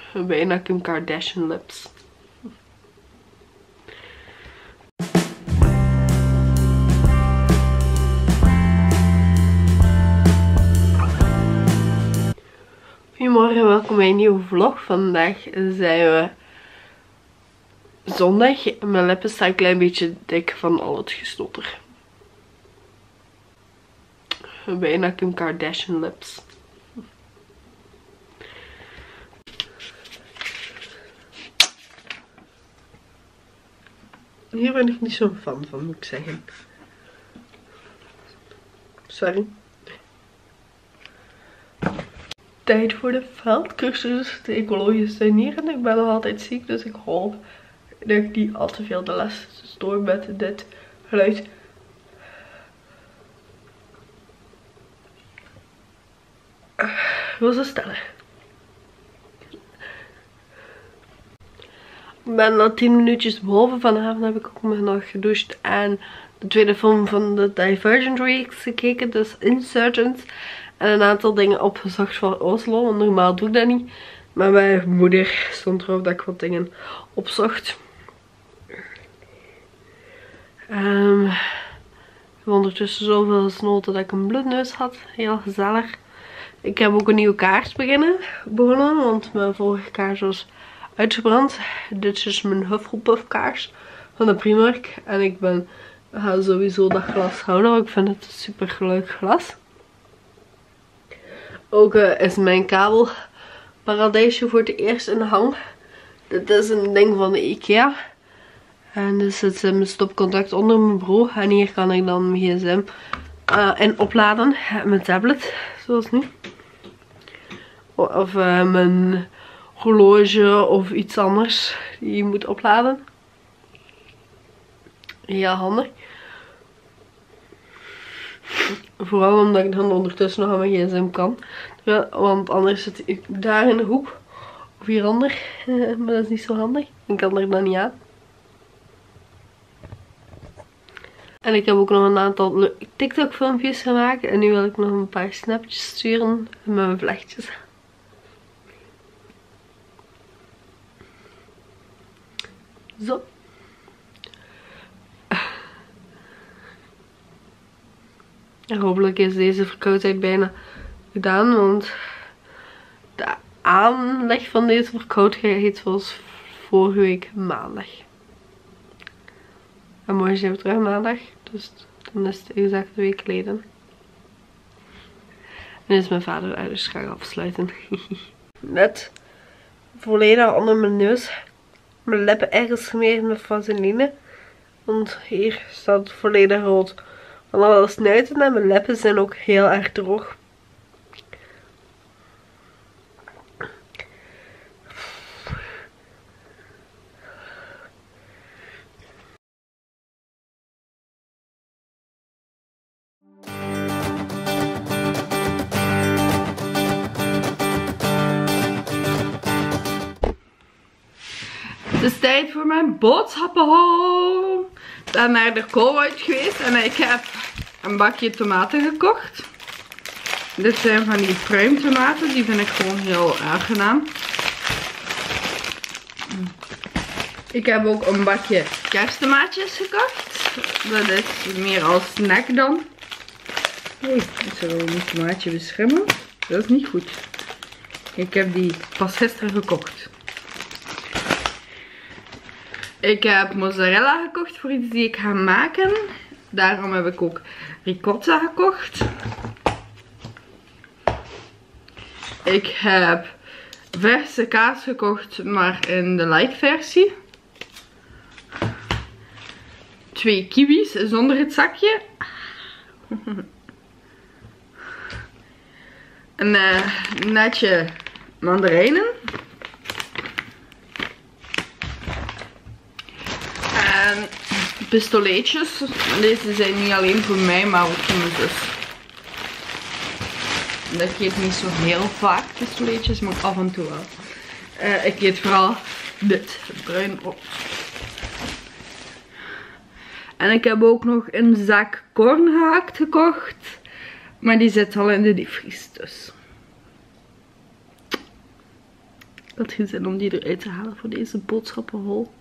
Bijna Kim Kardashian lips. Goedemorgen, welkom bij een nieuwe vlog. Vandaag zijn we zondag. Mijn lippen staan een klein beetje dik van al het gesnotter. Bijna Kim Kardashian lips. Hier ben ik niet zo'n fan van, moet ik zeggen. Sorry. Tijd voor de veldcursus, de ecologische tuinieren. Ik ben nog altijd ziek, dus ik hoop dat ik niet al te veel de les stoor met dit geluid. Ik wil ze stellen. Ik ben al 10 minuutjes boven. Vanavond heb ik ook nog gedoucht en de tweede film van de Divergent Reeks gekeken, dus Insurgents. En een aantal dingen opgezocht voor Oslo, want normaal doe ik dat niet. Maar mijn moeder stond erop dat ik wat dingen opzocht. Ik heb ondertussen zoveel gesnoten dat ik een bloedneus had. Heel gezellig. Ik heb ook een nieuwe kaars begonnen, want mijn vorige kaars was uitgebrand. Dit is mijn Hufflepuff kaars van de Primark. En ik ga sowieso dat glas houden, want ik vind het een super leuk glas. Ook is mijn kabelparadijsje voor het eerst in hang. Dit is een ding van de IKEA. En dus zit mijn stopcontact onder mijn bureau. En hier kan ik dan mijn gsm in opladen. Mijn tablet, zoals nu. Of mijn horloge of iets anders die je moet opladen. Heel handig. Vooral omdat ik dan ondertussen nog aan mijn gsm kan. Want anders zit ik daar in de hoek. Of hieronder. Maar dat is niet zo handig. Ik kan er dan niet aan. En ik heb ook nog een aantal TikTok filmpjes gemaakt. En nu wil ik nog een paar snapjes sturen met mijn vlechtjes. Zo. En hopelijk is deze verkoudheid bijna gedaan, want de aanleg van deze verkoudheid was vorige week maandag. En morgen zijn we terug maandag, dus dan is het exact een week geleden. En is mijn vader uit, dus ga ik afsluiten. Net volledig onder mijn neus. Mijn lippen ergens gesmeerd met vaseline. Want hier staat het volledig rood. Van alle snuiten en mijn lippen zijn ook heel erg droog. Het is tijd voor mijn boodschappenhaul. Ik ben naar de kool uit geweest en ik heb een bakje tomaten gekocht. Dit zijn van die pruimtomaten, die vind ik gewoon heel aangenaam. Ik heb ook een bakje kersttomaatjes gekocht. Dat is meer als snack dan. Oei, ik zou wel een tomaatje beschermen. Dat is niet goed. Ik heb die pas gisteren gekocht. Ik heb mozzarella gekocht voor iets die ik ga maken. Daarom heb ik ook ricotta gekocht. Ik heb verse kaas gekocht, maar in de light versie. 2 kiwis zonder het zakje. Een netje mandarijnen. En pistoletjes. Deze zijn niet alleen voor mij, maar ook voor mijn zus. Dat eet niet zo heel vaak, pistoletjes, maar af en toe wel. Ik eet vooral dit, bruin op. En ik heb ook nog een zak korn gehakt gekocht. Maar die zit al in de diepvries dus. Ik had geen zin om die eruit te halen voor deze boodschappenhol.